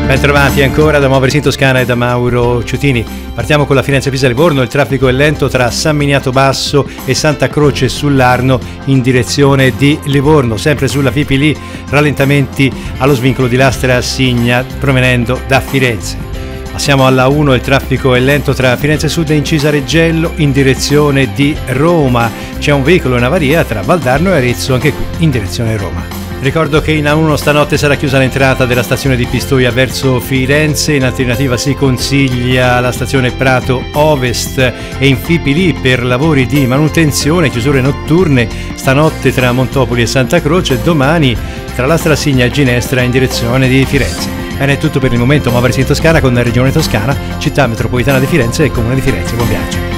Bentrovati ancora da Muoversi in Toscana e da Mauro Ciutini. Partiamo con la Firenze-Pisa-Livorno. Il traffico è lento tra San Miniato Basso e Santa Croce sull'Arno in direzione di Livorno. Sempre sulla Fipili, rallentamenti allo svincolo di Lastra a Signa provenendo da Firenze. Passiamo alla 1, il traffico è lento tra Firenze Sud e Incisa Reggello in direzione di Roma. C'è un veicolo in avaria tra Valdarno e Arezzo, anche qui in direzione Roma. Ricordo che in A1 stanotte sarà chiusa l'entrata della stazione di Pistoia verso Firenze, in alternativa si consiglia la stazione Prato Ovest e in Fipili per lavori di manutenzione, chiusure notturne stanotte tra Montopoli e Santa Croce e domani tra la Strasigna e Ginestra in direzione di Firenze. Bene, è tutto per il momento. Muoversi in Toscana con la Regione Toscana, Città Metropolitana di Firenze e Comune di Firenze. Buon viaggio.